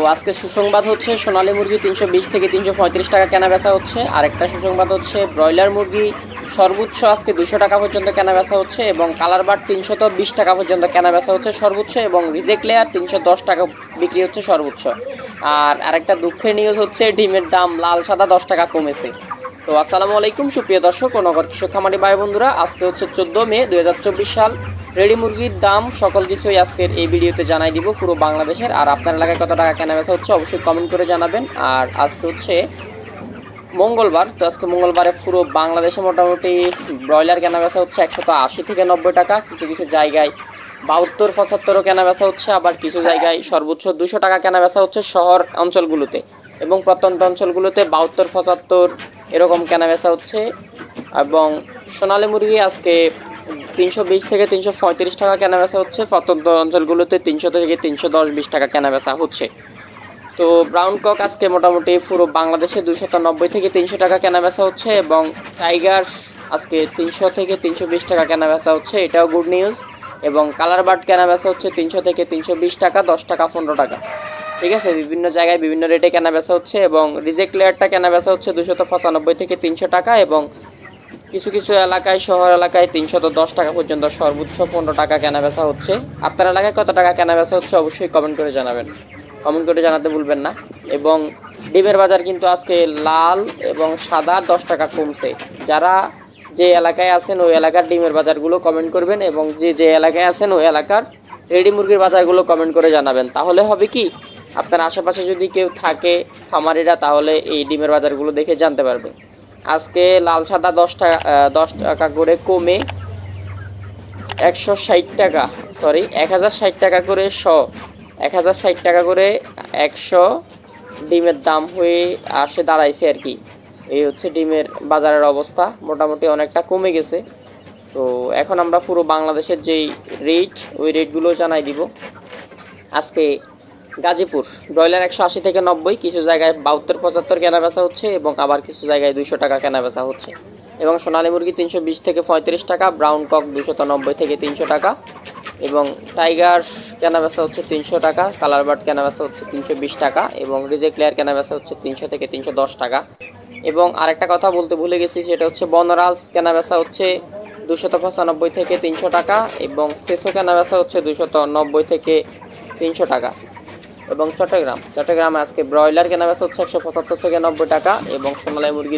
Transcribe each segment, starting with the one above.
আজকে সুসংবাদ হচ্ছে সোনালী মুরগি 320 থেকে 335 টাকা কেনা বেচা হচ্ছে। আরেকটা সুসংবাদ হচ্ছে ব্রয়লার মুরগি সর্বোচ্চ আজকে 200 টাকা পর্যন্ত কেনা বেচা হচ্ছে এবং কালার বার্ড 320 টাকা পর্যন্ত কেনা বেচা হচ্ছে সর্বোচ্চ, এবং রিজেক্ট লেয়ার 310 টাকা বিক্রি হচ্ছে সর্বোচ্চ। আর আরেকটা দুঃখের নিউজ হচ্ছে ডিমের দাম লাল সাদা 10 টাকা কমেছে। তো আসসালামু আলাইকুম সুপ্রিয় দর্শক ও নগর কৃষক খামারি ভাই বন্ধুরা, আজকে হচ্ছে 14 মে 2024 সাল। রেডি মুরগির দাম সকল কিছুই আজকের এই ভিডিওতে জানাই দিব পুরো বাংলাদেশের। আর আপনার এলাকায় কত টাকা কেনা বেচা হচ্ছে অবশ্যই কমেন্ট করে জানাবেন। আর আজকে হচ্ছে মঙ্গলবার, তো আজকে মঙ্গলবারে পুরো বাংলাদেশে মোটামুটি ব্রয়লার কেনা বেচা হচ্ছে 180 থেকে 90 টাকা, কিছু কিছু জায়গায় 72-75ও কেনা বেচা হচ্ছে, আবার কিছু জায়গায় সর্বোচ্চ 200 টাকা কেনা বেচা হচ্ছে শহর অঞ্চলগুলোতে, এবং প্রত্যন্ত অঞ্চলগুলোতে 72-75 এরকম কেনা বেচা হচ্ছে। এবং সোনালী মুরগি আজকে 320 থেকে 335 টাকা কেনা বেচা হচ্ছে, প্রত্যন্ত অঞ্চলগুলোতে 300 থেকে 310-20 টাকা কেনা বেচা হচ্ছে। তো ব্রাউন কক আজকে মোটামুটি পুরো বাংলাদেশে 290 থেকে 300 টাকা কেনা বেচা হচ্ছে, এবং টাইগার আজকে 300 থেকে 320 টাকা কেনা বেচা হচ্ছে, এটাও গুড নিউজ। এবং কালার বার্ড কেনা বেচা হচ্ছে 300 থেকে 320 টাকা, 10 টাকা 15 টাকা, ঠিক আছে। বিভিন্ন জায়গায় বিভিন্ন রেটে কেনা বেচা হচ্ছে। এবং রিজেক্ট লেয়ারটা কেনা বেচা হচ্ছে 295 থেকে 300 টাকা, এবং কিছু কিছু এলাকায় শহর এলাকায় 310 টাকা পর্যন্ত সর্বোচ্চ 15 টাকা কেনা বেচা হচ্ছে। আপনার এলাকায় কত টাকা কেনা বেচা হচ্ছে অবশ্যই কমেন্ট করে জানাবেন, কমেন্ট করে জানাতে ভুলবেন না। এবং ডিমের বাজার কিন্তু আজকে লাল এবং সাদা 10 টাকা কমছে। যারা যে এলাকায় আছেন ওই এলাকার ডিমের বাজারগুলো কমেন্ট করবেন, এবং যে এলাকায় আছেন ওই এলাকার রেডি মুরগির বাজারগুলো কমেন্ট করে জানাবেন। তাহলে হবে কি, আপনার আশেপাশে যদি কেউ থাকে খামারিরা, তাহলে এই ডিমের বাজারগুলো দেখে জানতে পারবে। আজকে লাল সাদা 10 টাকা করে কমে 160 টাকা, সরি 1060 টাকা করে 1060 টাকা করে 100 ডিমের দাম হয়ে আসে দাঁড়াইছে আর কি। এই হচ্ছে ডিমের বাজারের অবস্থা, মোটামুটি অনেকটা কমে গেছে। তো এখন আমরা পুরো বাংলাদেশের যেই রেট ওই রেটগুলো জানাই দিব। আজকে গাজীপুর ব্রয়লার 180 থেকে 90, কিছু জায়গায় 72-75 কেনা বেচা হচ্ছে, এবং আবার কিছু জায়গায় 200 টাকা কেনা বেচা হচ্ছে। এবং সোনালী মুরগি 320 থেকে 35 টাকা, ব্রাউন কক 290 থেকে 300 টাকা, এবং টাইগার কেনা বেচা হচ্ছে 300 টাকা, কালার বার্ড কেনা বেচা হচ্ছে 320 টাকা, এবং রিজেক্ট লেয়ার কেনা বেচা হচ্ছে 300 থেকে 310 টাকা। এবং আরেকটা কথা বলতে ভুলে গেছি, সেটা হচ্ছে বনরাজ কেনা বেচা হচ্ছে 295 থেকে 300 টাকা, এবং সেসো কেনা বেচা হচ্ছে 290 থেকে 300 টাকা। এবং চট্টগ্রামে আজকে ব্রয়লার কেনা বেচা হচ্ছে 175 থেকে 90 টাকা, এবং সোনালী মুরগি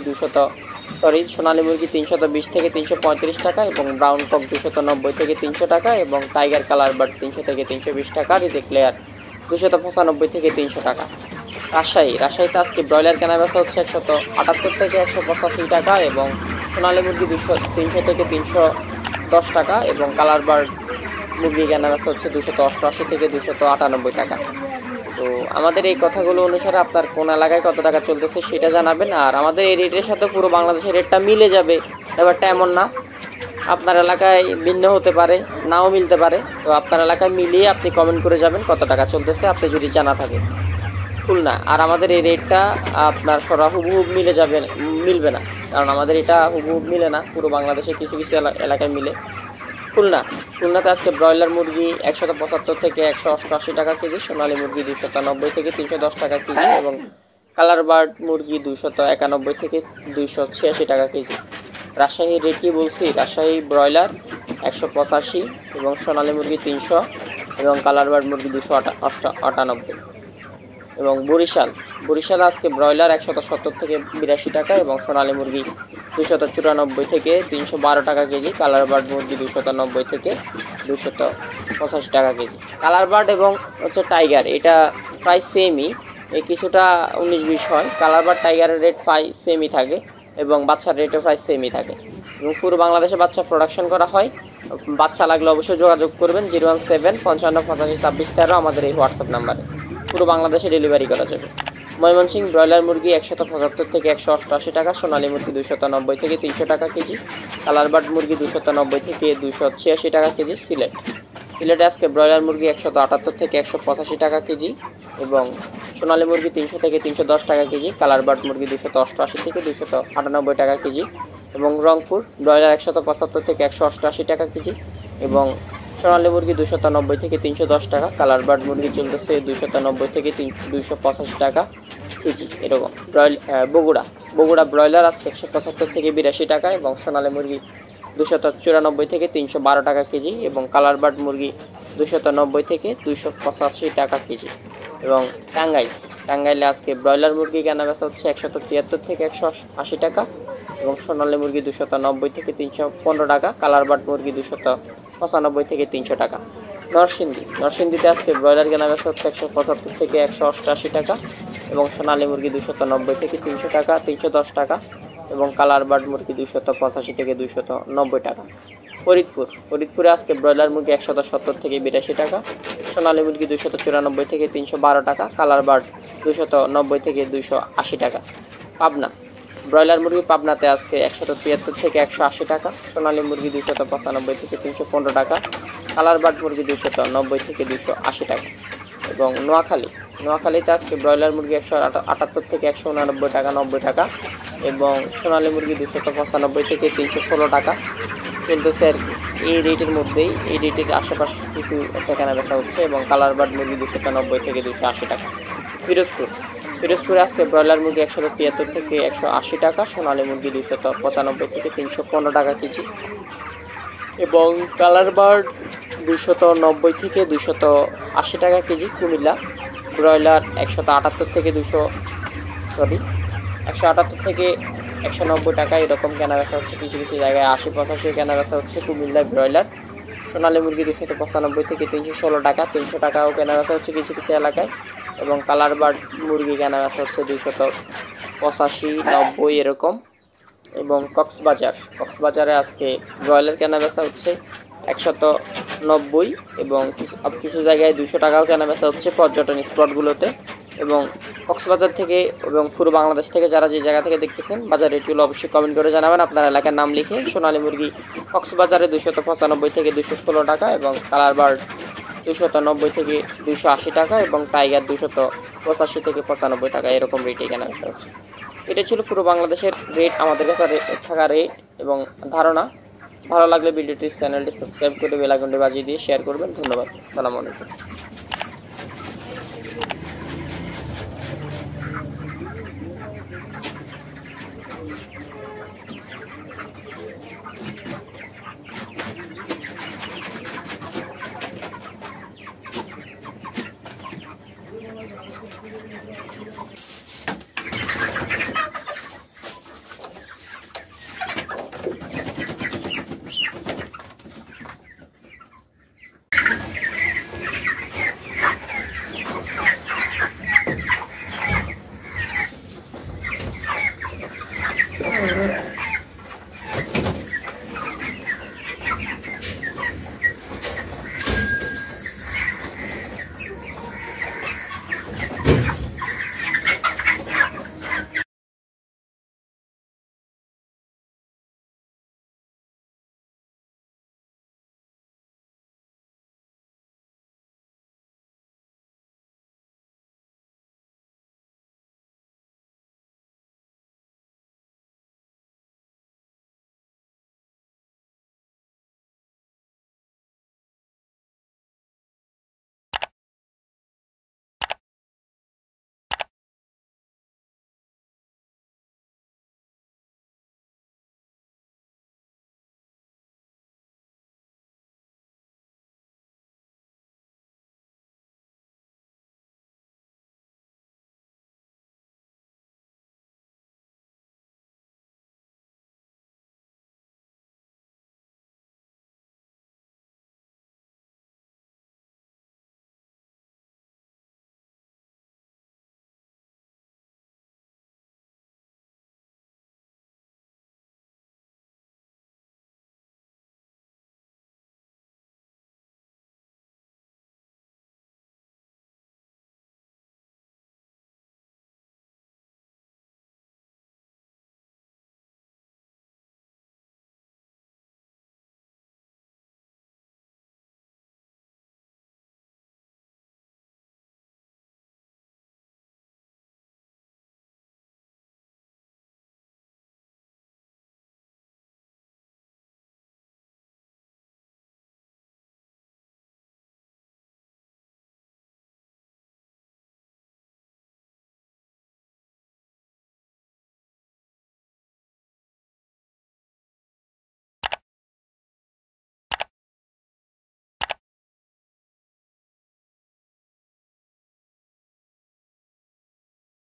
320 থেকে 335 টাকা, এবং ব্রাউন কক 290 থেকে 300 টাকা, এবং টাইগার কালার বার্ড 300 থেকে 320 টাকা, রিজেক্ট লেয়ার 295 থেকে 300 টাকা। রাজশাহীতে আজকে ব্রয়লার কেনা বেচা হচ্ছে 178 থেকে 185 টাকা, এবং সোনালী মুরগি 300 থেকে 310 টাকা, এবং কালার বার্ড মুরগি কেনা বেচা হচ্ছে 288 থেকে 298 টাকা। তো আমাদের এই কথাগুলো অনুসারে আপনার কোন এলাকায় কত টাকা চলতেছে সেটা জানাবেন। আর আমাদের এই রেটের সাথে পুরো বাংলাদেশের রেটটা মিলে যাবে, ব্যাপারটা এমন না। আপনার এলাকায় ভিন্ন হতে পারে, নাও মিলতে পারে। তো আপনার এলাকায় মিলিয়ে আপনি কমেন্ট করে যাবেন কত টাকা চলতেছে, আপনি যদি জানা থাকে। খুলনা, আর আমাদের এই রেটটা আপনার সরা হুবহুব মিলবে না, কারণ আমাদের এটা হুবহুব মিলে না, পুরো বাংলাদেশে কিছু কিছু এলাকায় মিলে। খুলনাতে আজকে ব্রয়লার মুরগি 175 থেকে 188 টাকা কেজি, সোনালী মুরগি 290 থেকে 310 টাকা কেজি, এবং কালার বার্ড মুরগি 291 থেকে 286 টাকা কেজি। রাজশাহীর রেট কি বলছি, রাজশাহী ব্রয়লার 185, এবং সোনালী মুরগি 300, এবং কালার বার্ড মুরগি 298। এবং বরিশাল আজকে ব্রয়লার 170 থেকে 82 টাকা, এবং সোনালী মুরগি 294 থেকে 312 টাকা কেজি, কালার বার্ড মুরগি 290 থেকে 285 টাকা কেজি। কালার বার্ড এবং হচ্ছে টাইগার এটা প্রায় সেমই, কিছুটা 19-20 হয়। কালার বার্ড টাইগারের রেট প্রায় সেমই থাকে, এবং বাচ্চার রেটও প্রায় সেমই থাকে। এবং পুরো বাংলাদেশে বাচ্চা প্রোডাকশন করা হয়। বাচ্চা লাগলে অবশ্যই যোগাযোগ করবেন 017-55-25-26-13 আমাদের এই হোয়াটসঅ্যাপ নাম্বারে। পুরো বাংলাদেশে ডেলিভারি করা যাবে। ময়মনসিংহ ব্রয়লার মুরগি 175 থেকে 188 টাকা, সোনালী মুরগি 290 থেকে 300 টাকা কেজি, কালার বার্ড মুরগি 290 থেকে 286 টাকা কেজি। সিলেটে আজকে ব্রয়লার মুরগি 178 থেকে 185 টাকা কেজি, এবং সোনালী মুরগি 300 থেকে 310 টাকা কেজি, কালার বার্ড মুরগি 288 থেকে 298 টাকা কেজি, এবং রংপুর ব্রয়লার 175 থেকে 188 টাকা কেজি, এবং সোনালী মুরগি 290 থেকে 310 টাকা, কালার বার্ড মুরগি চলতেছে 290 থেকে 285 টাকা কেজি এরকম। বগুড়া ব্রয়লার আজকে 175 থেকে 82 টাকা এবং সোনালী মুরগি 294 থেকে 312 টাকা কেজি এবং কালার বার্ড মুরগি 290 থেকে 285 টাকা কেজি। এবং টাঙ্গাইলে আজকে ব্রয়লার মুরগি কেনা বেচা হচ্ছে 173 থেকে 180 টাকা এবং সোনালী মুরগি 290 থেকে 315 টাকা, কালার বার্ড মুরগি 295 থেকে 300 টাকা। নরসিংদীতে আজকে ব্রয়লার কেনা বেচা হচ্ছে 175 থেকে 188 টাকা এবং সোনালী মুরগি 290 থেকে 300 টাকা 310 টাকা এবং কালার বার্ড মুরগি 285 থেকে 290 টাকা। ফরিদপুরে আজকে ব্রয়লার মুরগি 170 থেকে 82 টাকা, সোনালী মুরগি 294 থেকে 312 টাকা, কালার বার্ড 290 থেকে 280 টাকা। ব্রয়লার মুরগি পাবনাতে আজকে 173 থেকে 180 টাকা, সোনালী মুরগি 295 থেকে 315 টাকা, কালার বার্ড মুরগি 290 থেকে 280 টাকা। এবং নোয়াখালীতে আজকে ব্রয়লার মুরগি 178 থেকে 189 টাকা 90 টাকা এবং সোনালী মুরগি 295 থেকে 316 টাকা চলতেছে আর কি। এই রেটের আশেপাশে কিছু একটা কেনা বেচা হচ্ছে এবং কালার বার্ড মুরগি 290 থেকে 280 টাকা। ফিরোজপুরে আজকে ব্রয়লার মুরগি 173 থেকে 180 টাকা, সোনালী মুরগি 295 থেকে 315 টাকা কেজি এবং কালার বার্ড 290 থেকে 280 টাকা কেজি। কুমিল্লা ব্রয়লার 178 থেকে 190 টাকা এরকম কেনা বেচা হচ্ছে। কিছু জায়গায় 80-85 কেনা বেচা হচ্ছে কুমিল্লার ব্রয়লার। সোনালী মুরগি 295 থেকে 316 টাকা 300 টাকাও কেনা বেচা হচ্ছে কিছু এলাকায় এবং কালার বার্ড মুরগি কেনা বেচা হচ্ছে 285-90 এরকম। এবং কক্সবাজারে আজকে ব্রয়লার কেনা বেচা হচ্ছে 190 এবং কিছু জায়গায় 200 টাকাও কেনা বেচা হচ্ছে পর্যটন স্পটগুলোতে। এবং কক্সবাজার থেকে এবং পুরো বাংলাদেশ থেকে যারা যে জায়গা থেকে দেখতেছেন বাজার রেটগুলো অবশ্যই কমেন্ট করে জানাবেন আপনার এলাকার নাম লিখে। সোনালী মুরগি কক্সবাজারে 295 থেকে 216 টাকা এবং কালার বার্ড 290 থেকে 280 টাকা এবং টাইগার 285 থেকে 95 টাকা এরকম রেটে কেনা বেচা হচ্ছে। এটা ছিল পুরো বাংলাদেশের রেট, আমাদের কাছে থাকা রেট এবং ধারণা। ভালো লাগলে চ্যানেলটি সাবস্ক্রাইব করে বেল আইকনটি বাজিয়ে দিয়ে শেয়ার করবেন। ধন্যবাদ। আসসালামু আলাইকুম।